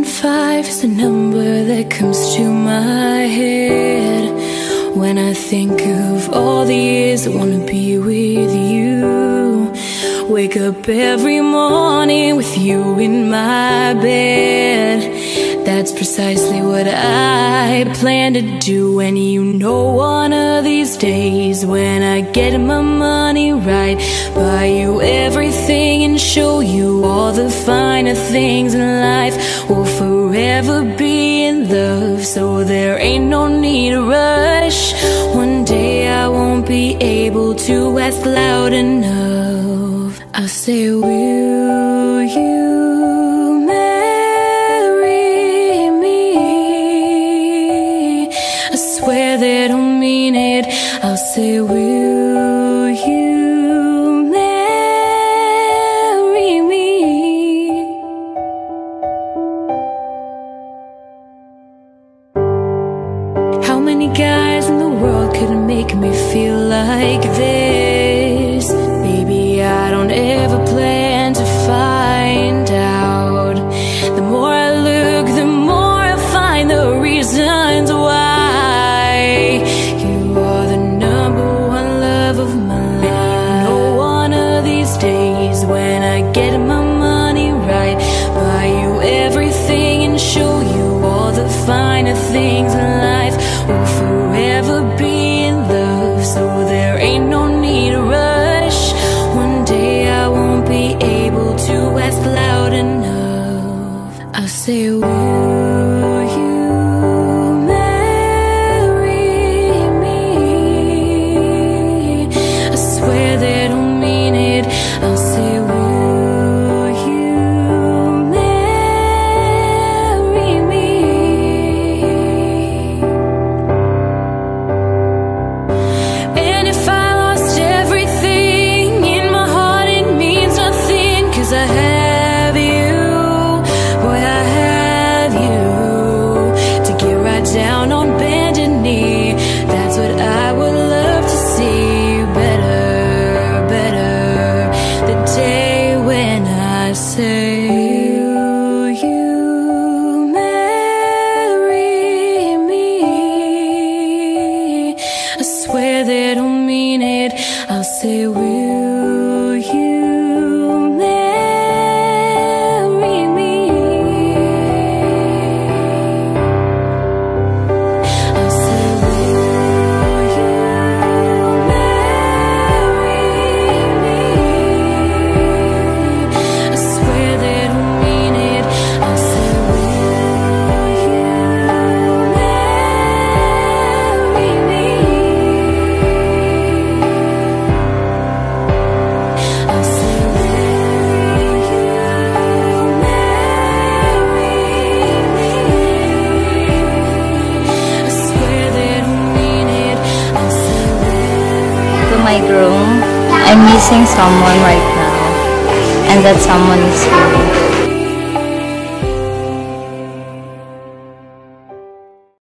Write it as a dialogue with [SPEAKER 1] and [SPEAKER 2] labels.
[SPEAKER 1] 5 is the number that comes to my head when I think of all the years I wanna be with you. Wake up every morning with you in my bed. That's precisely what I plan to do. And you know one of these days, when I get my money right, buy you everything and show you all the finer things in life. We'll forever be in love, so there ain't no need to rush. One day I won't be able to ask loud enough. I'll say, will you marry me? I swear that I'll mean it. I'll say, will you marry me? How many guys in the world could make me feel like this? Baby, I don't ever plan to find out. The more I look, the more I find the reasons why. You are the #1 love of my life. You know one of these days, when I get my money right, buy you everything and show you all the finer things in life. We'll forever be in love, so there ain't no need to rush. One day I won't be able to ask loud enough. I'll say, will you marry me? I swear that I'll mean it. I'll say, will you marry me? And if I lost everything in my heart, it means nothing, 'cause I have you. Boy, I have you to get right down on bended knee. That's what I would love to see. Better, better, the day when I say, will you marry me? I swear that I'll mean it. I'll say, will you marry me? I'll say, will you marry me? I swear that I'll mean it. I'll say, will you marry me? I'll say, will you marry me? I swear that I'll mean it. I'll say,
[SPEAKER 2] To my groom, I'm missing someone right now, and that someone is you.